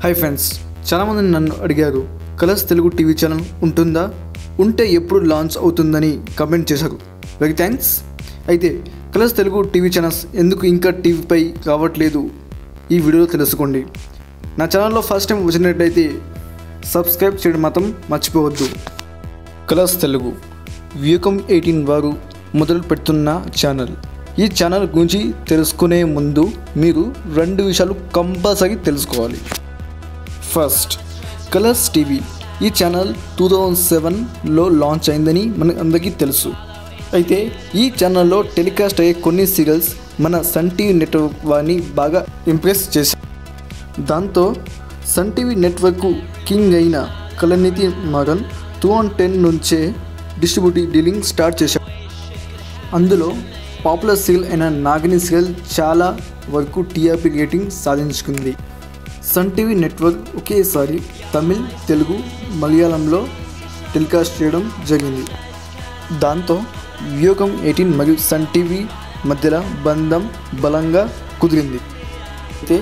Hi friends, చాలామంది నన్ను అడిగారు కలర్స్ తెలుగు టీవీ ఛానల్ ఉంటుందా, ఉంటే ఎప్పుడు లాంచ్ అవుతుందని కమెంట్ చేశారు. Very thanks. అయితే కలర్స్ తెలుగు టీవీ ఛానల్స్ ఎందుకు ఇంకా టీవీపై రావట్లేదు ఈ వీడియోలో తెలుసుకోండి. నా ఛానల్లో ఫస్ట్ టైం వచ్చినట్టయితే సబ్స్క్రైబ్ చేయడం మాత్రం మర్చిపోవద్దు. కలర్స్ తెలుగు వ్యూకం 18 వారు మొదలు పెడుతున్న ఛానల్. ఈ ఛానల్ గురించి తెలుసుకునే ముందు మీరు 2 విషయాలు కంపల్సరీ తెలుసుకోవాలి. ఫస్ట్, కలర్స్ టీవీ ఈ ఛానల్ 2007లో లాంచ్ అయిందని మనకు అందరికీ తెలుసు. అయితే ఈ ఛానల్లో టెలికాస్ట్ అయ్యే కొన్ని సీరియల్స్ మన సన్ టీవీ నెట్వర్క్ వారిని బాగా ఇంప్రెస్ చేశాయి. దాంతో సన్ టీవీ నెట్వర్క్ కింగ్ అయిన కళానిధి మారన్ 2010 నుంచే డిస్ట్రిబ్యూటివ్ డీలింగ్ స్టార్ట్ చేశారు. అందులో పాపులర్ సీరియల్ అయిన నాగిని సీరియల్ చాలా వరకు టీఆర్పీ రేటింగ్ సాధించుకుంది. సన్ టీవీ నెట్వర్క్ ఒకేసారి తమిళ్, తెలుగు, మలయాళంలో టెలికాస్ట్ చేయడం జరిగింది. దాంతో వ్యూకం 18 మరియు సన్ టీవీ మధ్యలో బంధం బలంగా కుదిరింది. అయితే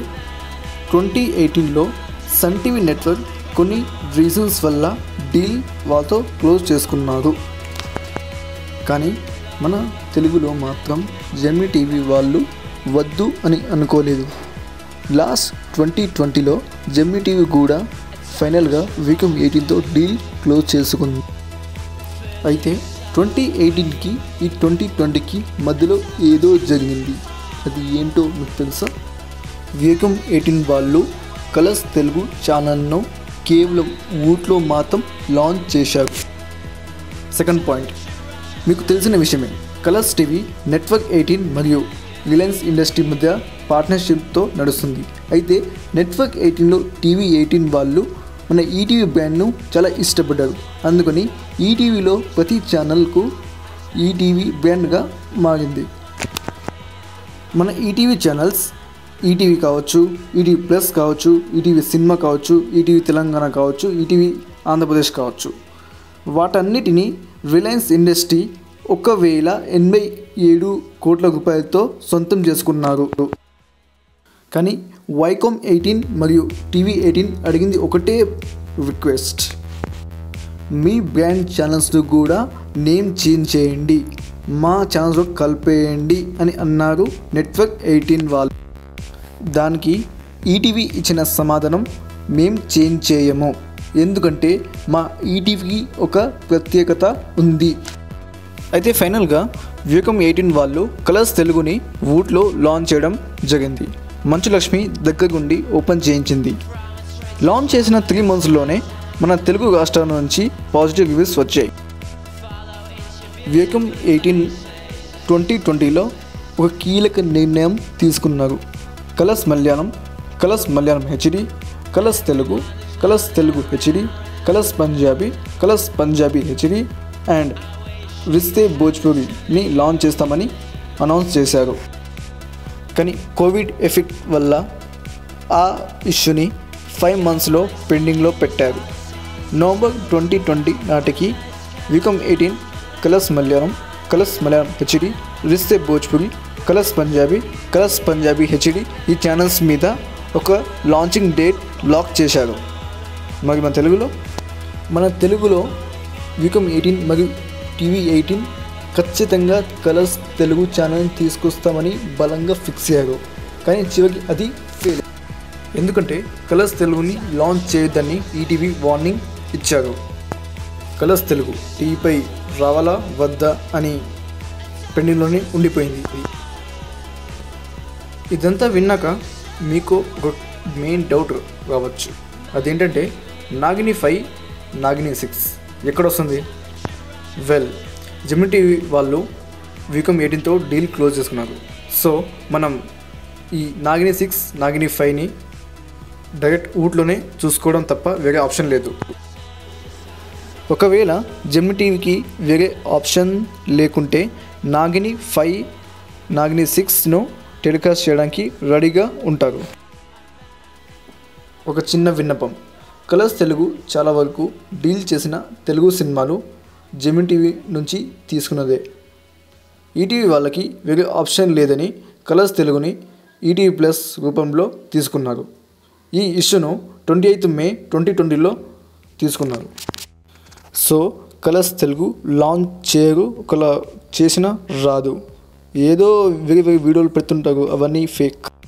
2018లో సన్ టీవీ నెట్వర్క్ కొన్ని రీజన్స్ వల్ల డీల్ వాళ్ళతో క్లోజ్ చేసుకున్నారు. కానీ మన తెలుగులో మాత్రం జెమినీ టీవీ వాళ్ళు వద్దు అని అనుకోలేదు. లాస్ట్ 2020లో జెమినీ టీవీ కూడా ఫైనల్గా వ్యూకం 18తో డీల్ క్లోజ్ చేసుకుంది. అయితే 2018కి ఈ 2020కి మధ్యలో ఏదో జరిగింది. అది ఏంటో మీకు తెలుసా? వ్యూకం 18 వాళ్ళు కలర్స్ తెలుగు ఛానల్ను కేవలం ఊట్లో మాత్రం లాంచ్ చేశారు. సెకండ్ పాయింట్, మీకు తెలిసిన విషయమే, కలర్స్ టీవీ నెట్వర్క్ 18 మరియు రిలయన్స్ ఇండస్ట్రీ మధ్య పార్ట్నర్షిప్తో నడుస్తుంది. అయితే నెట్వర్క్ 18లో టీవీ 18 వాళ్ళు మన ఈటీవీ బ్రాండ్ను చాలా ఇష్టపడ్డారు. అందుకని ఈటీవీలో ప్రతి ఛానల్కు ఈటీవీ బ్రాండ్గా మారింది. మన ఈటీవీ ఛానల్స్ ఈటీవీ కావచ్చు, ఈటీవీ ప్లస్ కావచ్చు, ఈటీవీ సినిమా కావచ్చు, ఈటీవీ తెలంగాణ కావచ్చు, ఈటీవీ ఆంధ్రప్రదేశ్ కావచ్చు, వాటన్నిటినీ రిలయన్స్ ఇండస్ట్రీ 1087 కోట్ల రూపాయలతో సొంతం చేసుకున్నారు. కానీ వైకామ్ 18 మరియు టీవీ 18 అడిగింది ఒకటే రిక్వెస్ట్, మీ బ్రాండ్ ఛానల్స్ను కూడా నేమ్ చేంజ్ చేయండి, మా ఛానల్స్లో కలిపేయండి అని అన్నారు నెట్వర్క్ 18 వాళ్ళు. దానికి ఈటీవీ ఇచ్చిన సమాధానం, మేం చేంజ్ చేయము, ఎందుకంటే మా ఈటీవీకి ఒక ప్రత్యేకత ఉంది. అయితే ఫైనల్గా వ్యూకం 18 వాళ్ళు కలర్స్ తెలుగుని ఊట్లో లాంచ్ చేయడం జరిగింది. మంచు లక్ష్మి దగ్గరుండి ఓపెన్ చేయించింది. లాంచ్ చేసిన 3 monthsలోనే మన తెలుగు రాష్ట్రాల నుంచి పాజిటివ్ రివ్యూస్ వచ్చాయి. వ్యూకం 18 2020లో ఒక కీలక నిర్ణయం తీసుకున్నారు. Colors Malayalam HD, colors Telugu HD, colors Punjabi HD and Rishtey భోజ్పురిని లాంచ్ చేస్తామని అనౌన్స్ చేశారు. కానీ కోవిడ్ ఎఫెక్ట్ వల్ల ఆ ఇష్యూని 5 monthsలో పెండింగ్లో పెట్టారు. నవంబర్ 2020 నాటికి Viacom 18 colors Malayalam HD, Rishtey Bhojpuri, colors Punjabi HD ఈ ఛానల్స్ మీద ఒక లాంచింగ్ డేట్ లాక్ చేశారు. మరి మన తెలుగులో వ్యూకం 18 మరియు టీవీ 18 ఖచ్చితంగా కలర్స్ తెలుగు ఛానల్ తీసుకొస్తామని బలంగా ఫిక్స్ అయ్యారు. కానీ చివరికి అది ఫెయిల్. ఎందుకంటే కలర్స్ తెలుగుని లాంచ్ చేయొద్దని ఈటీవీ వార్నింగ్ ఇచ్చారు. కలర్స్ తెలుగు టీవీపై రావాలా వద్దా అని పెండింగ్లోనే ఉండిపోయింది. ఇదంతా విన్నాక మీకు ఒక మెయిన్ డౌట్ రావచ్చు, అదేంటంటే నాగిని 5, నాగిని 6 ఎక్కడొస్తుంది? జెమినీ టీవీ వాళ్ళు వ్యూకం 18తో డీల్ క్లోజ్ చేసుకున్నారు. సో మనం ఈ నాగిని 6, నాగిని 5ని డైరెక్ట్ ఊట్లోనే చూసుకోవడం తప్ప వేరే ఆప్షన్ లేదు. ఒకవేళ జెమినీ టీవీకి వేరే ఆప్షన్ లేకుంటే నాగిని 5, నాగిని 6ను టెలికాస్ట్ చేయడానికి రెడీగా ఉంటారు. ఒక చిన్న విన్నపం, కలర్స్ తెలుగు చాలా వరకు డీల్ చేసిన తెలుగు సినిమాలు జెమినీ టీవీ నుంచి తీసుకున్నదే. ఈటీవీ వాళ్ళకి వేరే ఆప్షన్ లేదని కలర్స్ తెలుగుని ఈటీవీ ప్లస్ రూపంలో తీసుకున్నారు. ఈ ఇష్యూను 28 మే 2020లో తీసుకున్నారు. సో కలర్స్ తెలుగు లాంచ్ చేయరు, ఒకలా చేసినా రాదు, ఏదో వేరే వీడియోలు పెడుతుంటారు, అవన్నీ ఫేక్.